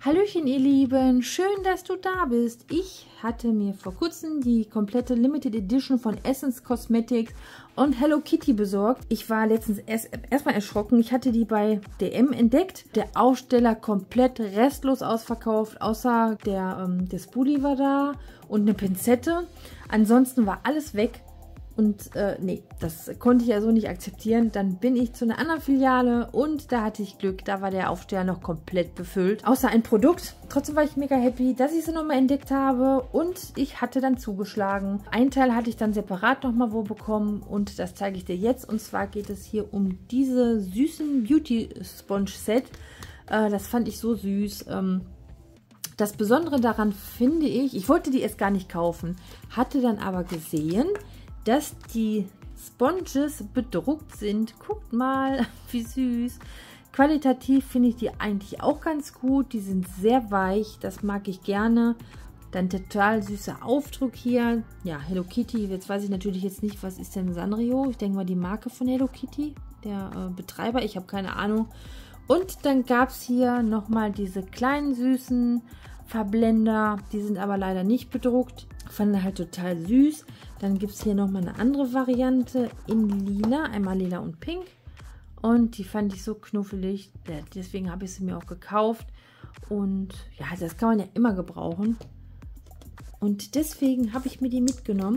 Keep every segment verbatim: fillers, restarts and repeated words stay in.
Hallöchen ihr Lieben, schön, dass du da bist. Ich hatte mir vor kurzem die komplette Limited Edition von Essence Cosmetics und Hello Kitty besorgt. Ich war letztens erst erstmal erschrocken. Ich hatte die bei D M entdeckt. Der Aussteller komplett restlos ausverkauft, außer der, ähm, der Spoolie war da und eine Pinzette. Ansonsten war alles weg. Und äh, nee, das konnte ich ja so nicht akzeptieren. Dann bin ich zu einer anderen Filiale und da hatte ich Glück. Da war der Aufsteller noch komplett befüllt. Außer ein Produkt. Trotzdem war ich mega happy, dass ich sie nochmal entdeckt habe. Und ich hatte dann zugeschlagen. Ein Teil hatte ich dann separat nochmal wo bekommen. Und das zeige ich dir jetzt. Und zwar geht es hier um diese süßen Beauty Sponge Set. Äh, das fand ich so süß. Ähm, das Besondere daran finde ich, ich wollte die erst gar nicht kaufen. Hatte dann aber gesehen, dass die Sponges bedruckt sind. Guckt mal, wie süß. Qualitativ finde ich die eigentlich auch ganz gut. Die sind sehr weich, das mag ich gerne. Dann total süßer Aufdruck hier. Ja, Hello Kitty. Jetzt weiß ich natürlich jetzt nicht, was ist denn Sanrio? Ich denke mal die Marke von Hello Kitty, der äh, Betreiber. Ich habe keine Ahnung. Und dann gab es hier nochmal diese kleinen süßen Verblender. Die sind aber leider nicht bedruckt. Fand halt total süß. Dann gibt es hier nochmal eine andere Variante in lila. Einmal lila und pink. Und die fand ich so knuffelig. Deswegen habe ich sie mir auch gekauft. Und ja, das kann man ja immer gebrauchen. Und deswegen habe ich mir die mitgenommen.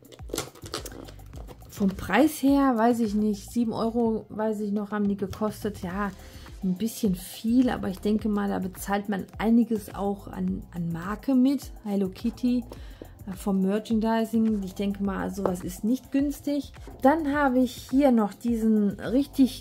Vom Preis her weiß ich nicht. sieben Euro, weiß ich noch, haben die gekostet. Ja, ein bisschen viel. Aber ich denke mal, da bezahlt man einiges auch an, an Marke mit. Hello Kitty. Vom Merchandising. Ich denke mal, sowas ist nicht günstig. Dann habe ich hier noch diesen richtig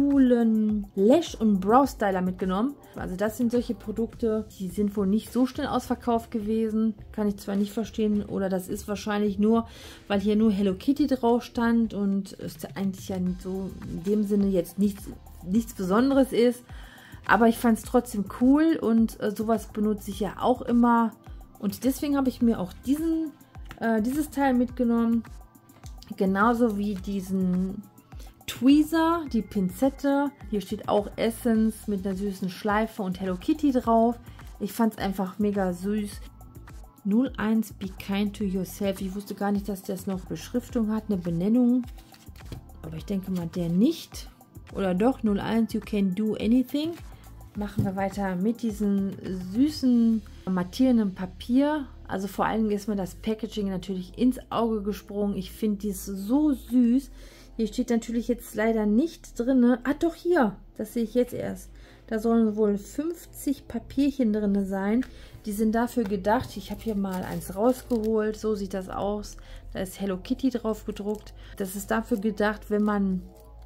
coolen Lash- und Brow-Styler mitgenommen. Also das sind solche Produkte, die sind wohl nicht so schnell ausverkauft gewesen. Kann ich zwar nicht verstehen, oder das ist wahrscheinlich nur, weil hier nur Hello Kitty drauf stand und es eigentlich ja so in dem Sinne jetzt nichts, nichts Besonderes ist. Aber ich fand es trotzdem cool und äh, sowas benutze ich ja auch immer. Und deswegen habe ich mir auch diesen, äh, dieses Teil mitgenommen. Genauso wie diesen Tweezer, die Pinzette. Hier steht auch Essence mit einer süßen Schleife und Hello Kitty drauf. Ich fand es einfach mega süß. null eins Be Kind to Yourself. Ich wusste gar nicht, dass das noch Beschriftung hat, eine Benennung. Aber ich denke mal, der nicht. Oder doch, null eins You Can Do Anything. Machen wir weiter mit diesem süßen mattierenden Papier. Also vor allem ist mir das Packaging natürlich ins Auge gesprungen. Ich finde dies so süß. Hier steht natürlich jetzt leider nicht drin. Ah doch, hier. Das sehe ich jetzt erst. Da sollen wohl fünfzig Papierchen drin sein. Die sind dafür gedacht. Ich habe hier mal eins rausgeholt. So sieht das aus. Da ist Hello Kitty drauf gedruckt. Das ist dafür gedacht, wenn man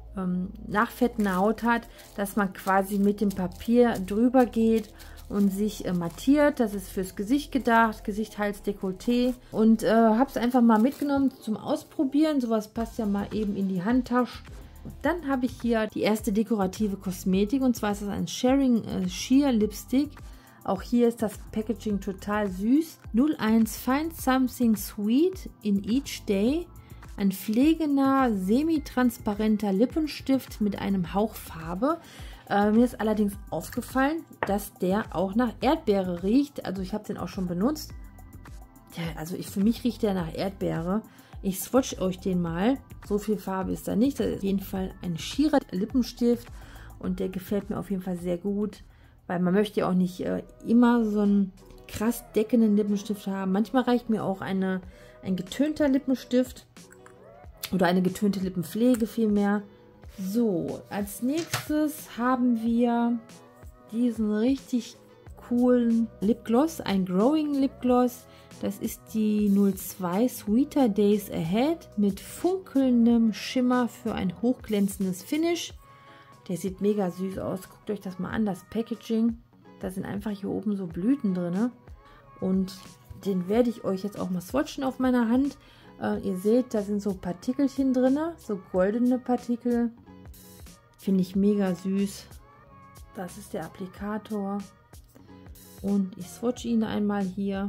nachfettende Haut hat, dass man quasi mit dem Papier drüber geht und sich äh, mattiert. Das ist fürs Gesicht gedacht, Gesicht, Hals, Dekolleté. Und äh, habe es einfach mal mitgenommen zum Ausprobieren. Sowas passt ja mal eben in die Handtasche. Dann habe ich hier die erste dekorative Kosmetik, und zwar ist das ein Sharing äh, Sheer Lipstick. Auch hier ist das Packaging total süß. null eins Find Something Sweet in Each Day. Ein pflegenah, semi-transparenter Lippenstift mit einem Hauch Farbe. Äh, mir ist allerdings aufgefallen, dass der auch nach Erdbeere riecht. Also ich habe den auch schon benutzt. Ja, also ich, für mich riecht der nach Erdbeere. Ich swatch euch den mal. So viel Farbe ist da nicht. Das ist auf jeden Fall ein schierer Lippenstift. Und der gefällt mir auf jeden Fall sehr gut. Weil man möchte ja auch nicht äh, immer so einen krass deckenden Lippenstift haben. Manchmal reicht mir auch eine, ein getönter Lippenstift. Oder eine getönte Lippenpflege vielmehr. So, als nächstes haben wir diesen richtig coolen Lipgloss. Ein Growing Lipgloss. Das ist die null zwei Sweeter Days Ahead mit funkelndem Schimmer für ein hochglänzendes Finish. Der sieht mega süß aus. Guckt euch das mal an, das Packaging. Da sind einfach hier oben so Blüten drin. Und den werde ich euch jetzt auch mal swatchen auf meiner Hand. Uh, ihr seht, da sind so Partikelchen drin, so goldene Partikel. Finde ich mega süß. Das ist der Applikator. Und ich swatche ihn einmal hier.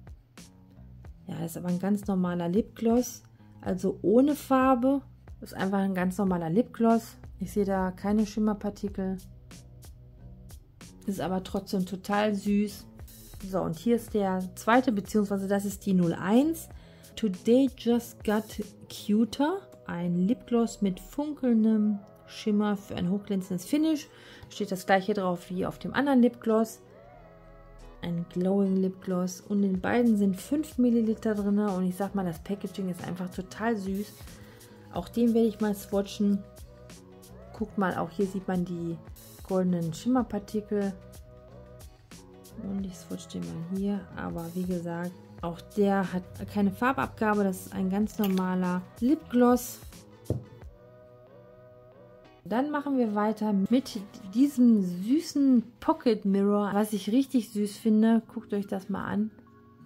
Ja, das ist aber ein ganz normaler Lipgloss. Also ohne Farbe. Das ist einfach ein ganz normaler Lipgloss. Ich sehe da keine Schimmerpartikel. ist aber trotzdem total süß. So, und hier ist der zweite, beziehungsweise das ist die null eins. Today Just Got Cuter. Ein Lipgloss mit funkelndem Schimmer für ein hochglänzendes Finish. Steht das gleiche drauf wie auf dem anderen Lipgloss. Ein Glowing Lipgloss. Und in beiden sind fünf Milliliter drin. Und ich sag mal, das Packaging ist einfach total süß. Auch den werde ich mal swatchen. Guckt mal, auch hier sieht man die goldenen Schimmerpartikel. Und ich swatch den mal hier. Aber wie gesagt, auch der hat keine Farbabgabe. Das ist ein ganz normaler Lipgloss. Dann machen wir weiter mit diesem süßen Pocket Mirror, was ich richtig süß finde. Guckt euch das mal an.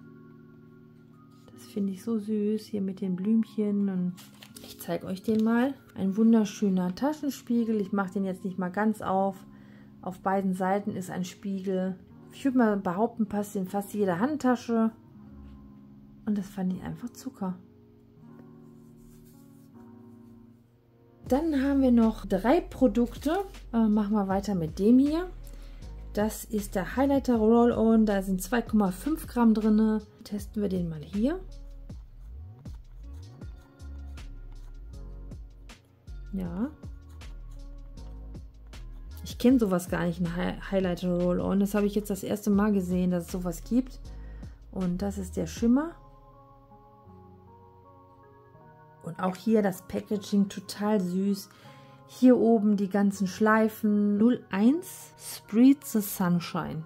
Das finde ich so süß, hier mit den Blümchen. Und ich zeige euch den mal. Ein wunderschöner Taschenspiegel. Ich mache den jetzt nicht mal ganz auf. Auf beiden Seiten ist ein Spiegel. Ich würde mal behaupten, passt in fast jede Handtasche. Und das fand ich einfach Zucker. Dann haben wir noch drei Produkte. Äh, machen wir weiter mit dem hier. Das ist der Highlighter Roll-On. Da sind zwei Komma fünf Gramm drin. Testen wir den mal hier. Ja. Ich kenne sowas gar nicht, ein Highlighter Roll-On. Das habe ich jetzt das erste Mal gesehen, dass es sowas gibt. Und das ist der Schimmer. Und auch hier das Packaging total süß. Hier oben die ganzen Schleifen. null eins Spread the Sunshine.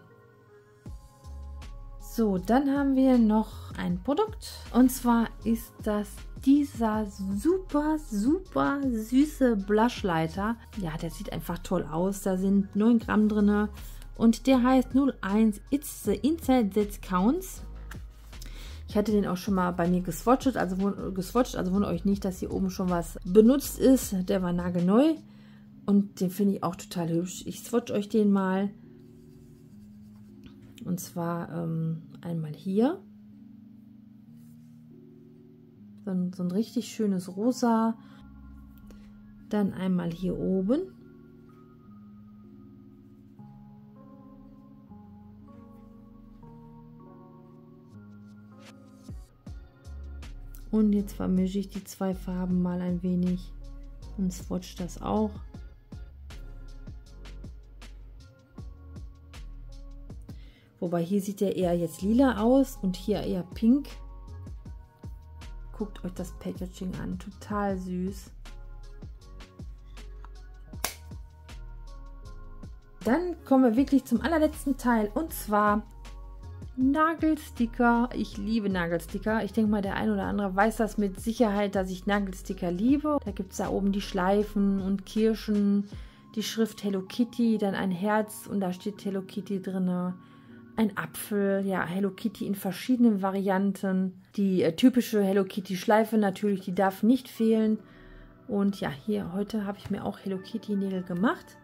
So, dann haben wir noch ein Produkt. Und zwar ist das dieser super, super süße Blushlighter. Ja, der sieht einfach toll aus. Da sind neun Gramm drin. Und der heißt null eins It's the Inside That Counts. Ich hatte den auch schon mal bei mir geswatcht, also, geswatcht, also wundert euch nicht, dass hier oben schon was benutzt ist. Der war nagelneu und den finde ich auch total hübsch. Ich swatch euch den mal. Und zwar ähm, einmal hier. So ein, so ein richtig schönes Rosa. Dann einmal hier oben. Und jetzt vermische ich die zwei Farben mal ein wenig und swatch das auch. Wobei hier sieht der eher jetzt lila aus und hier eher pink. Guckt euch das Packaging an, total süß. Dann kommen wir wirklich zum allerletzten Teil und zwar Nagelsticker. Ich liebe Nagelsticker. Ich denke mal, der ein oder andere weiß das mit Sicherheit, dass ich Nagelsticker liebe. Da gibt es da oben die Schleifen und Kirschen, die Schrift Hello Kitty, dann ein Herz und da steht Hello Kitty drin. Ein Apfel, ja, Hello Kitty in verschiedenen Varianten. Die äh, typische Hello Kitty Schleife natürlich, die darf nicht fehlen. Und ja, hier heute habe ich mir auch Hello Kitty Nägel gemacht.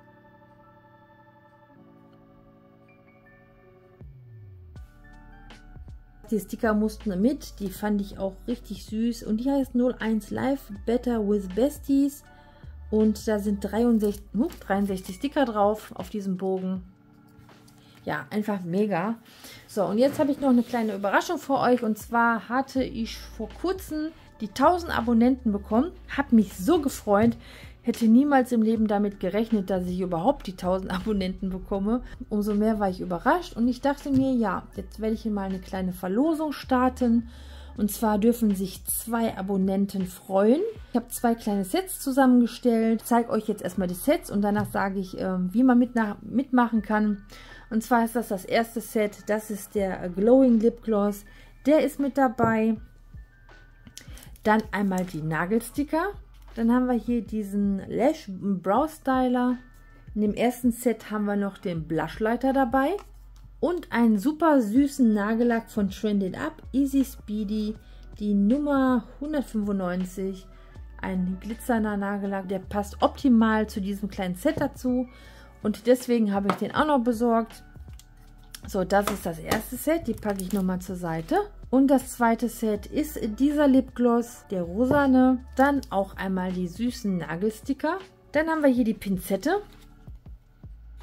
Die Sticker mussten mit, die fand ich auch richtig süß und die heißt null eins Live Better with Besties und da sind dreiundsechzig, dreiundsechzig Sticker drauf auf diesem Bogen. Ja, einfach mega. So, und jetzt habe ich noch eine kleine Überraschung für euch und zwar hatte ich vor kurzem die tausend Abonnenten bekommen, habe mich so gefreut. Hätte niemals im Leben damit gerechnet, dass ich überhaupt die tausend Abonnenten bekomme. Umso mehr war ich überrascht und ich dachte mir, ja, jetzt werde ich hier mal eine kleine Verlosung starten. Und zwar dürfen sich zwei Abonnenten freuen. Ich habe zwei kleine Sets zusammengestellt. Ich zeige euch jetzt erstmal die Sets und danach sage ich, wie man mit nach, mitmachen kann. Und zwar ist das das erste Set. Das ist der Glowing Lip Gloss. Der ist mit dabei. Dann einmal die Nagelsticker. Dann haben wir hier diesen Lash Brow Styler. In dem ersten Set haben wir noch den Blushlighter dabei. Und einen super süßen Nagellack von Trended Up. Easy Speedy. Die Nummer hundertfünfundneunzig. Ein glitzernder Nagellack. Der passt optimal zu diesem kleinen Set dazu. Und deswegen habe ich den auch noch besorgt. So, das ist das erste Set. Die packe ich nochmal zur Seite. Und das zweite Set ist dieser Lipgloss, der rosane. Dann auch einmal die süßen Nagelsticker. Dann haben wir hier die Pinzette.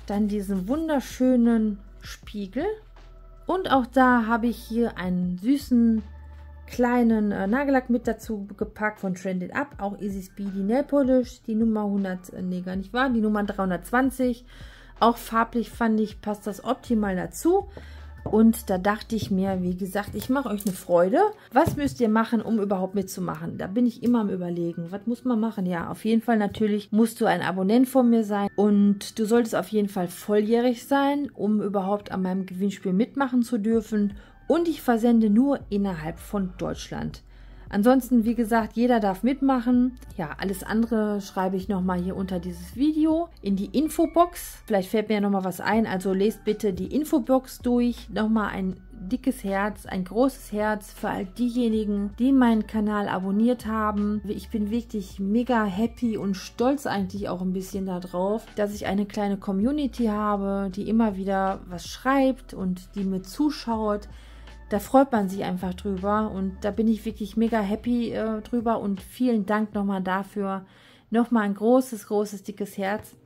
Dann diesen wunderschönen Spiegel. Und auch da habe ich hier einen süßen kleinen äh, Nagellack mit dazu gepackt von Trended Up. Auch Easy Speedy Nail Polish. Die Nummer hundert, äh, nee, gar nicht wahr. Die Nummer dreihundertzwanzig. Auch farblich fand ich, passt das optimal dazu. Und da dachte ich mir, wie gesagt, ich mache euch eine Freude. Was müsst ihr machen, um überhaupt mitzumachen? Da bin ich immer am Überlegen. Was muss man machen? Ja, auf jeden Fall natürlich musst du ein Abonnent von mir sein. Und du solltest auf jeden Fall volljährig sein, um überhaupt an meinem Gewinnspiel mitmachen zu dürfen. Und ich versende nur innerhalb von Deutschland. Ansonsten, wie gesagt, jeder darf mitmachen. Ja, alles andere schreibe ich nochmal hier unter dieses Video in die Infobox. Vielleicht fällt mir ja nochmal was ein. Also lest bitte die Infobox durch. Nochmal ein dickes Herz, ein großes Herz für all diejenigen, die meinen Kanal abonniert haben. Ich bin wirklich mega happy und stolz eigentlich auch ein bisschen darauf, dass ich eine kleine Community habe, die immer wieder was schreibt und die mir zuschaut. Da freut man sich einfach drüber und da bin ich wirklich mega happy äh, drüber und vielen Dank nochmal dafür. Nochmal ein großes, großes, dickes Herz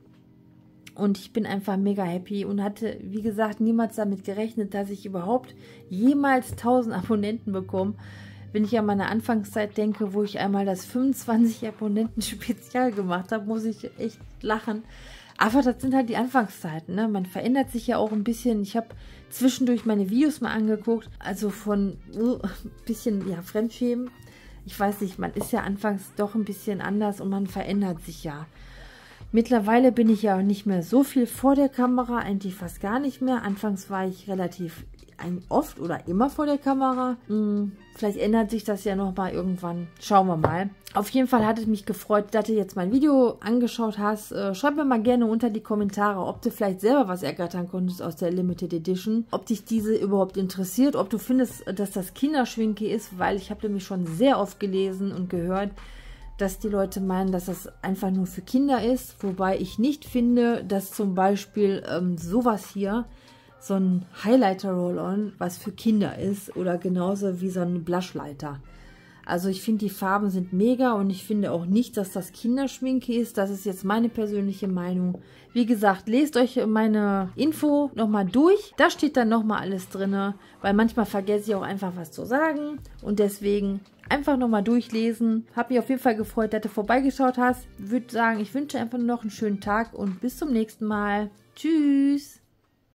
und ich bin einfach mega happy und hatte, wie gesagt, niemals damit gerechnet, dass ich überhaupt jemals tausend Abonnenten bekomme. Wenn ich an meine Anfangszeit denke, wo ich einmal das fünfundzwanzig Abonnenten Spezial gemacht habe, muss ich echt lachen. Aber das sind halt die Anfangszeiten, ne? Man verändert sich ja auch ein bisschen. Ich habe zwischendurch meine Videos mal angeguckt, also von uh, ein bisschen, ja, Fremdschämen. Ich weiß nicht, man ist ja anfangs doch ein bisschen anders und man verändert sich ja. Mittlerweile bin ich ja auch nicht mehr so viel vor der Kamera, eigentlich fast gar nicht mehr. Anfangs war ich relativ oft oder immer vor der Kamera. Hm, vielleicht ändert sich das ja noch mal irgendwann. Schauen wir mal. Auf jeden Fall hat es mich gefreut, dass du jetzt mein Video angeschaut hast. Äh, schreib mir mal gerne unter die Kommentare, ob du vielleicht selber was ergattern konntest aus der Limited Edition. Ob dich diese überhaupt interessiert. Ob du findest, dass das Kinderschminke ist, weil ich habe nämlich schon sehr oft gelesen und gehört, dass die Leute meinen, dass das einfach nur für Kinder ist. Wobei ich nicht finde, dass zum Beispiel ähm, sowas hier, so ein Highlighter-Roll-On, was für Kinder ist oder genauso wie so ein Blushlighter. Also ich finde, die Farben sind mega und ich finde auch nicht, dass das Kinderschminke ist. Das ist jetzt meine persönliche Meinung. Wie gesagt, lest euch meine Info nochmal durch. Da steht dann nochmal alles drin, weil manchmal vergesse ich auch einfach was zu sagen. Und deswegen einfach nochmal durchlesen. Hat mich auf jeden Fall gefreut, dass du vorbeigeschaut hast. Würde sagen, ich wünsche einfach nur noch einen schönen Tag und bis zum nächsten Mal. Tschüss!